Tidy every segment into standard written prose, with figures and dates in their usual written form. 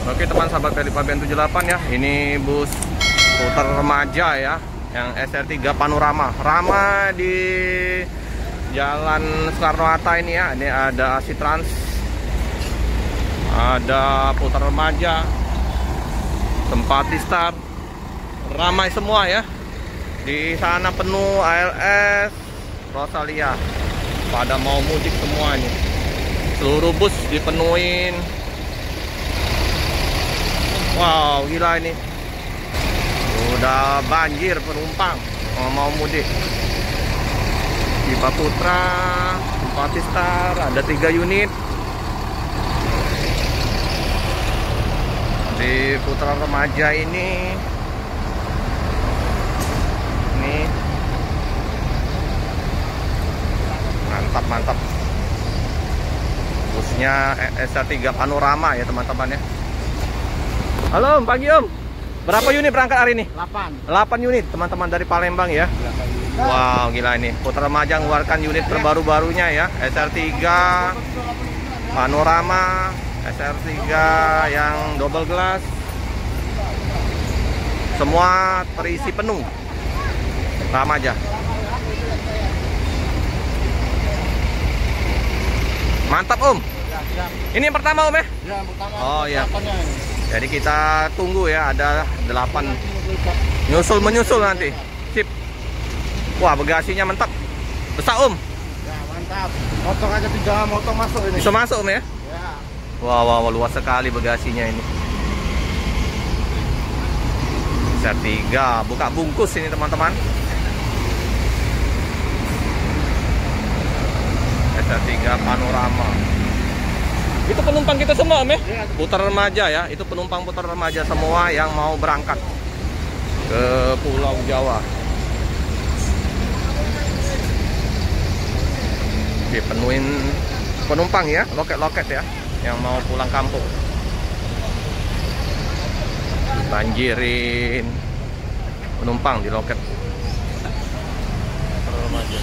Oke teman sahabat dari Pabean 78 ya. Ini bus putar remaja ya, yang SR3 Panorama. Rama di Jalan Soekarno-Hatta ini ya. Ini ada Asitrans, ada putar remaja, tempat Star, ramai semua ya. Di sana penuh ALS, Rosalia, pada mau mudik semua nih. Seluruh bus dipenuhin. Wow, gila ini. Udah banjir penumpang mau mudik. Viva Putra, tempat Star, ada 3 unit. Di putra remaja ini mantap busnya SR3 Panorama ya teman-teman ya. Halo pagi Om, berapa unit berangkat hari ini? 8 unit teman-teman dari Palembang ya. Wow gila ini, putra remaja mengeluarkan unit terbaru-barunya ya, SR3 Panorama, SR3 yang double glass, semua terisi penuh remaja. Mantap Om. Ini yang pertama Om ya? Ya, pertama. Oh iya. Jadi kita tunggu ya, ada 8 menyusul nanti. Sip. Wah, bagasinya mantap. Besar Om. Ya, mantap. Motor aja 3 motor masuk ini. Bisa masuk Om ya? Ya. Wah, luas sekali bagasinya ini. SR3, buka bungkus ini teman-teman. SR3 Panorama. Itu penumpang kita semua Om ya? Putar remaja ya, itu penumpang putar remaja semua yang mau berangkat ke Pulau Jawa. Dipenuhin penumpang ya, loket-loket ya, yang mau pulang kampung. Banjirin penumpang di loket remaja.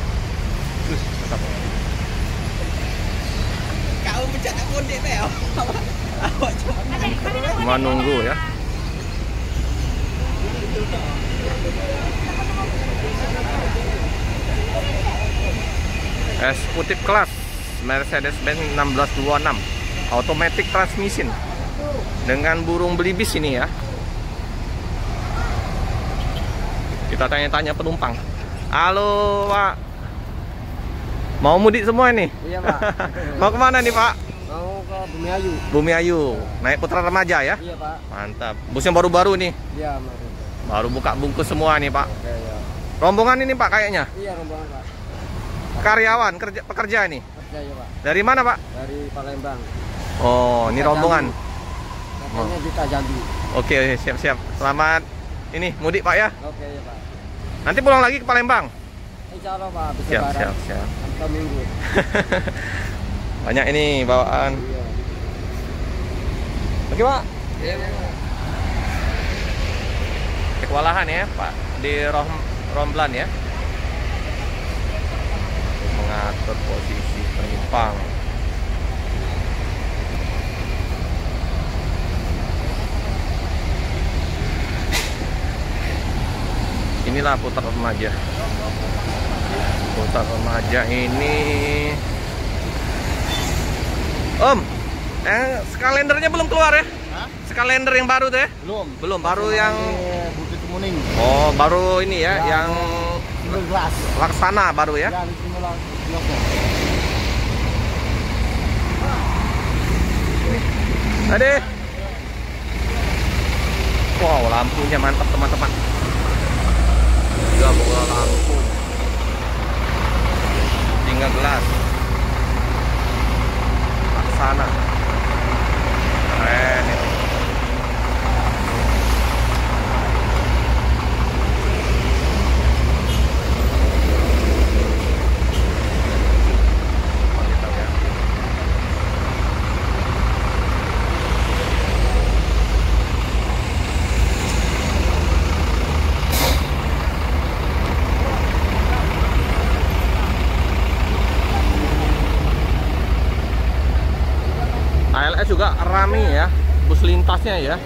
Kau pencet akun dek bel. Awak Cuma nunggu ya. Eksekutif kelas Mercedes-Benz 1626 automatic transmission dengan burung belibis ini ya. Kita tanya-tanya penumpang. Halo Pak, mau mudik semua nih? Iya Pak. Mau kemana nih Pak? Mau ke Bumiayu. Bumiayu, naik putra remaja ya? Iya Pak. Mantap, busnya baru-baru nih. Iya Baru buka bungkus semua nih Pak. Oke, ya. Rombongan ini Pak kayaknya? Iya rombongan Pak. Karyawan, pekerja nih? Kerja ya Pak. Dari mana Pak? Dari Palembang. Oh, ini rombongan. Katanya kita Jambi. Oke, siap-siap. Selamat ini mudik Pak ya. Oke ya Pak. Nanti pulang lagi ke Palembang. Insya Allah Pak. Bisa Siap. Sampai minggu. Banyak ini bawaan. Iya. Oke Pak. Iya. Kewalahan ya Pak di Romblan ya. Mengatur posisi penumpang. Inilah putar remaja. Putar remaja ini. Om, skalendernya belum keluar ya? Hah? Skalender yang baru tuh ya? Belum, baru yang Bukit Kemuning. oh, baru ini ya, yang Gelas. Laksana baru ya? Ya, di sini lah. Tadi. Wow, lampunya mantap teman-teman. Juga bawa lampu. Tinggal gelas. Laksana. Keren ini. Mantap ya. ALS juga rame ya. bus lintasnya ya.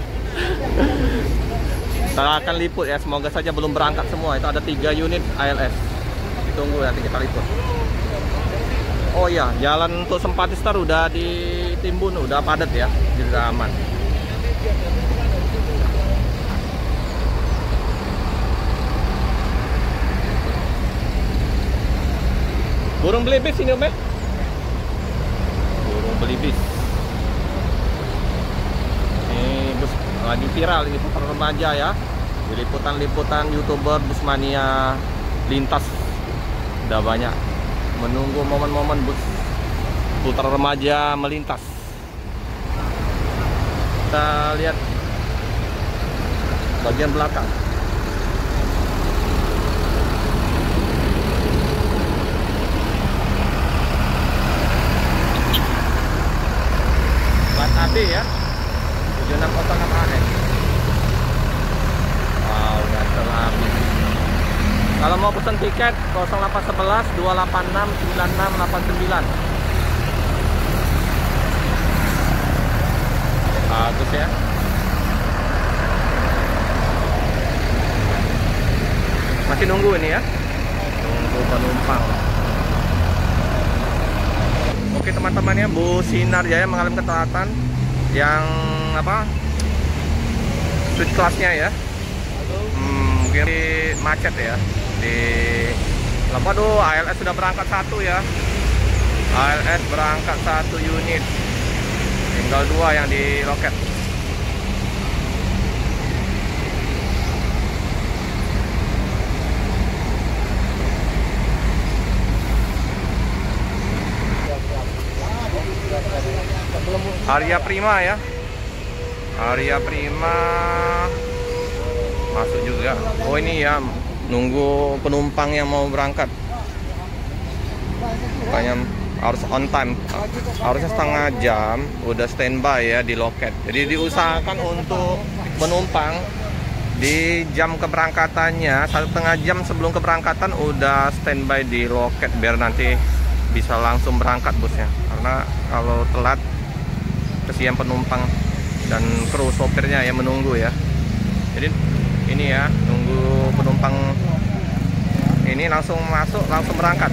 Kita akan liput ya, semoga saja belum berangkat semua. Itu ada 3 unit ALS. Ditunggu nanti kita liput. Oh iya, jalan untuk Sempati Star udah ditimbun, udah padat ya, jadi aman. Burung belibis ini Om ya? Burung belibis. Ini bus lagi viral ini, putar remaja ya. Di liputan-liputan YouTuber bus mania lintas. Udah banyak menunggu momen-momen bus putar remaja melintas. Kita lihat bagian belakang. AB ya, 7606 AS. Wow, nggak habis. Kalau mau pesan tiket 0811 286 9689. Bagus ya. Masih nunggu ini ya, nunggu penumpang. Oke teman-teman ya, Bus Sinar Jaya mengalami keterlambatan yang apa, street classnya ya. Mungkin macet ya di Waduh, ALS sudah berangkat 1 ya. ALS berangkat 1 unit, tinggal 2 yang di loket. Arya Prima ya, Arya Prima masuk juga. Oh ini ya, nunggu penumpang yang mau berangkat. Makanya harus on time, harusnya setengah jam udah standby ya di loket. Jadi diusahakan untuk penumpang di jam keberangkatannya 1,5 jam sebelum keberangkatan udah standby di loket biar nanti bisa langsung berangkat busnya. Karena kalau telat kesian penumpang dan kru sopirnya yang menunggu ya. Jadi ini ya, nunggu penumpang ini langsung masuk, langsung berangkat.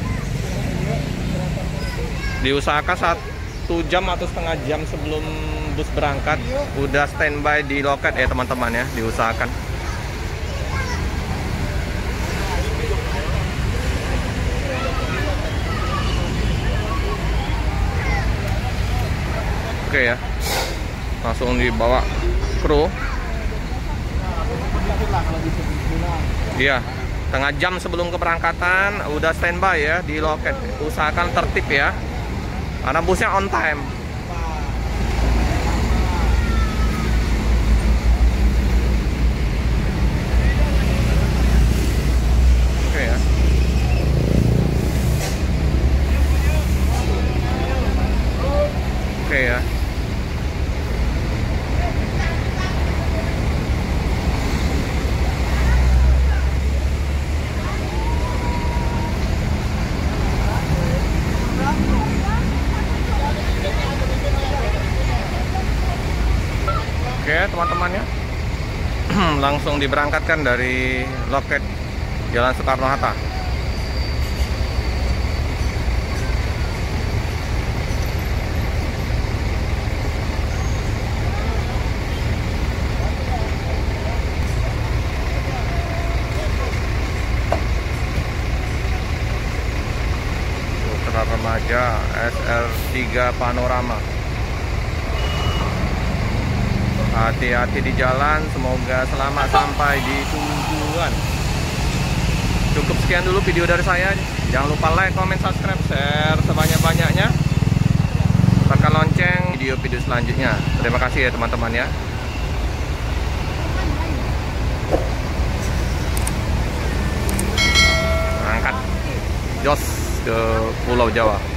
Diusahakan 1 jam atau setengah jam sebelum bus berangkat udah standby di loket ya teman-teman ya, diusahakan. Oke ya, langsung dibawa kru. Iya, setengah jam sebelum keberangkatan udah standby ya di loket. Usahakan tertib ya, karena busnya on time. Oke ya. Oke ya. Oke teman-teman ya, langsung diberangkatkan dari loket Jalan Soekarno-Hatta. Putra Remaja SR3 Panorama. Hati-hati di jalan, semoga selamat sampai di tujuan. Cukup sekian dulu video dari saya. Jangan lupa like, comment, subscribe, share sebanyak-banyaknya. Tekan lonceng video-video selanjutnya. Terima kasih ya teman-teman ya. Angkat jos ke Pulau Jawa.